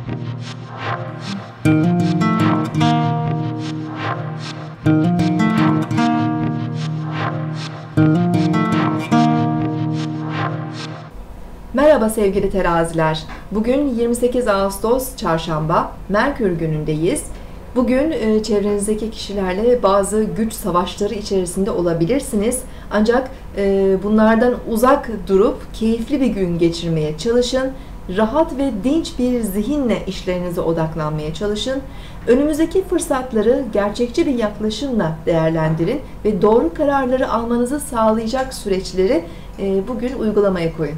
Merhaba sevgili teraziler. Bugün 28 Ağustos Çarşamba, Merkür günündeyiz. Bugün çevrenizdeki kişilerle bazı güç savaşları içerisinde olabilirsiniz. Ancak bunlardan uzak durup keyifli bir gün geçirmeye çalışın. Rahat ve dinç bir zihinle işlerinize odaklanmaya çalışın. Önümüzdeki fırsatları gerçekçi bir yaklaşımla değerlendirin ve doğru kararları almanızı sağlayacak süreçleri bugün uygulamaya koyun.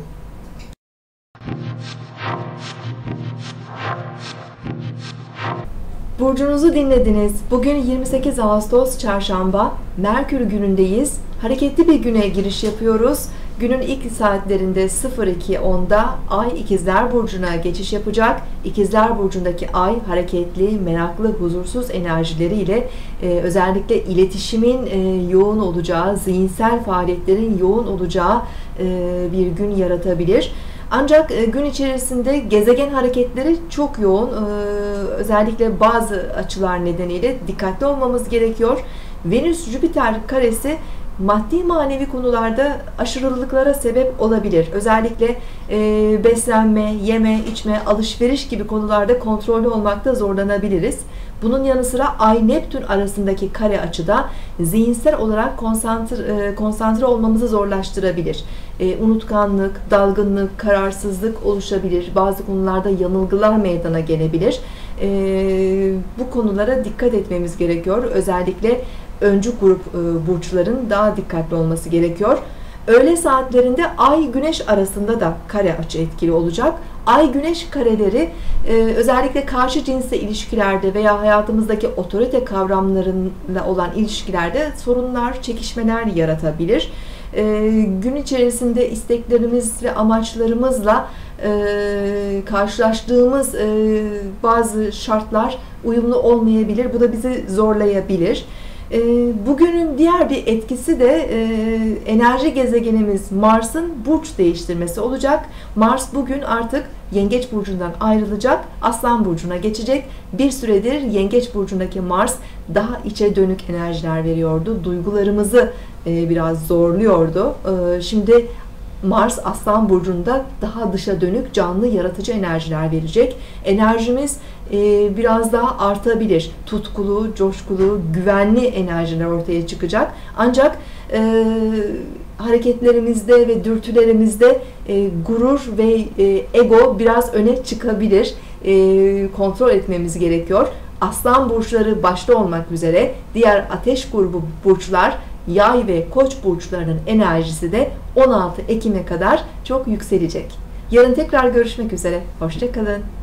Burcunuzu dinlediniz. Bugün 28 Ağustos Çarşamba, Merkür günündeyiz. Hareketli bir güne giriş yapıyoruz. Günün ilk saatlerinde 02:10'da Ay İkizler Burcu'na geçiş yapacak. İkizler Burcu'ndaki Ay hareketli, meraklı, huzursuz enerjileriyle özellikle iletişimin yoğun olacağı, zihinsel faaliyetlerin yoğun olacağı bir gün yaratabilir. Ancak gün içerisinde gezegen hareketleri çok yoğun. Özellikle bazı açılar nedeniyle dikkatli olmamız gerekiyor. Venüs-Jüpiter karesi maddi manevi konularda aşırılıklara sebep olabilir. Özellikle beslenme, yeme, içme, alışveriş gibi konularda kontrollü olmakta zorlanabiliriz. Bunun yanı sıra Ay-Neptün arasındaki kare açıda zihinsel olarak konsantre olmamızı zorlaştırabilir. Unutkanlık, dalgınlık, kararsızlık oluşabilir. Bazı konularda yanılgılar meydana gelebilir. Bu konulara dikkat etmemiz gerekiyor. Özellikle öncü grup burçların daha dikkatli olması gerekiyor. Öğle saatlerinde Ay-Güneş arasında da kare açı etkili olacak. Ay-Güneş kareleri özellikle karşı cinsle ilişkilerde veya hayatımızdaki otorite kavramlarıyla olan ilişkilerde sorunlar, çekişmeler yaratabilir. Gün içerisinde isteklerimiz ve amaçlarımızla karşılaştığımız bazı şartlar uyumlu olmayabilir. Bu da bizi zorlayabilir. Bugünün diğer bir etkisi de enerji gezegenimiz Mars'ın burç değiştirmesi olacak. Mars bugün artık Yengeç burcundan ayrılacak, Aslan burcuna geçecek. Bir süredir Yengeç burcundaki Mars daha içe dönük enerjiler veriyordu. Duygularımızı biraz zorluyordu. Şimdi Mars Aslan burcunda daha dışa dönük, canlı, yaratıcı enerjiler verecek. Enerjimiz biraz daha artabilir. Tutkulu, coşkulu, güvenli enerjiler ortaya çıkacak. Ancak hareketlerimizde ve dürtülerimizde gurur ve ego biraz öne çıkabilir. Kontrol etmemiz gerekiyor. Aslan burçları başta olmak üzere diğer ateş grubu burçlar, Yay ve Koç burçlarının enerjisi de 16 Ekim'e kadar çok yükselecek. Yarın tekrar görüşmek üzere. Hoşça kalın.